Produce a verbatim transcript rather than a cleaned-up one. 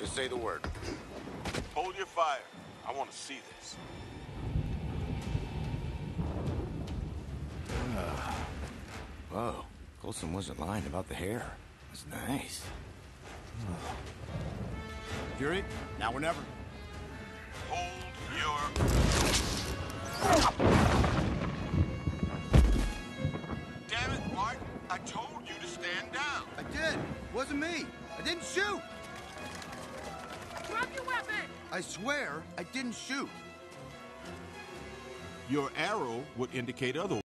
Just say the word. Hold your fire. I want to see this. Uh, whoa. Coulson wasn't lying about the hair. It's nice. Oh. Fury, now or never. Hold your... Damn it, Martin. I told you to stand down. I did. Wasn't me. I didn't shoot. Drop your weapon! I swear I didn't shoot. Your arrow would indicate otherwise.